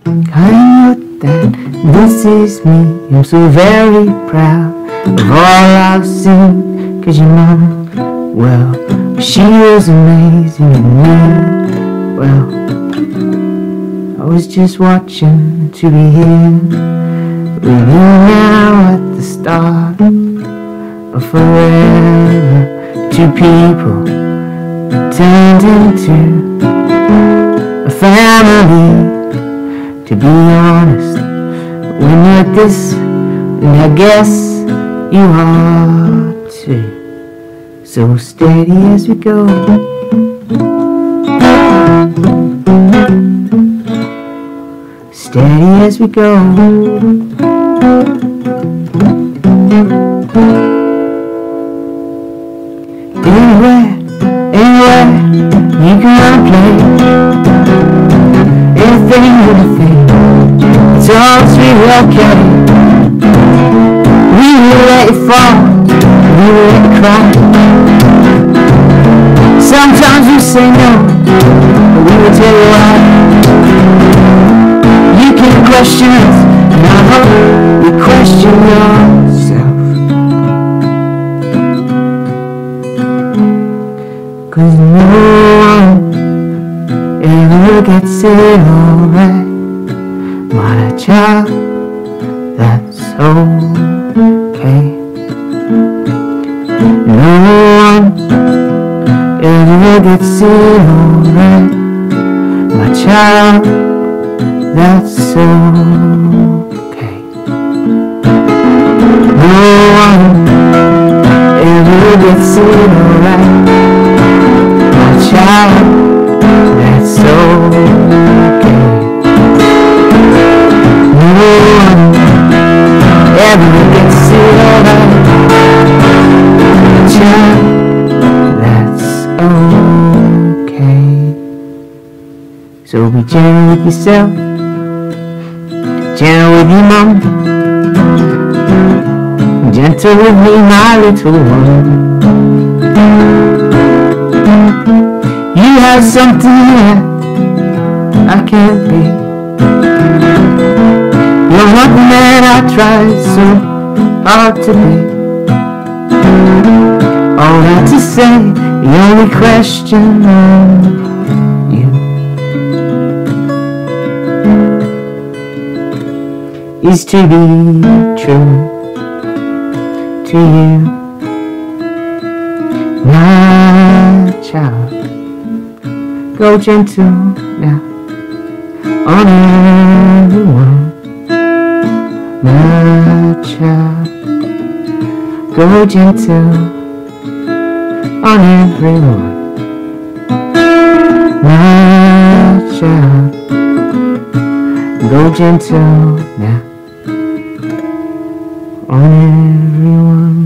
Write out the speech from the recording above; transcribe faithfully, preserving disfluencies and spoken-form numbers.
I know that this is me. I'm so very proud of all I've seen. Cause your mom, well, she was amazing, and me, well, I was just watching to be here with you now at the start of forever. Two people turned into a family. To be honest, when you're this, and I guess you are too. So steady as we go, steady as we go. Anywhere, anywhere you can play. Anything, anything, it's all sweet, okay. We will let it fall, we will let it cry. Sometimes we say no, but we will tell you why. You can question us, and I hope you question yourself. Cause no one ever gets it alright, my child, that's okay. No one ever gets it alright, my child, that's okay. No one ever gets it alright, my child, that's okay. No one ever gets it alright, my child, that's okay. So be gentle with yourself, gentle with your mom, gentle with me, my little one. You have something that I can't be. You're one man I tried so hard to be. All that to say, the only question on you is to be true to you, my child. Go gentle now on everyone, my child. Go gentle on everyone, my child. Go gentle now on everyone.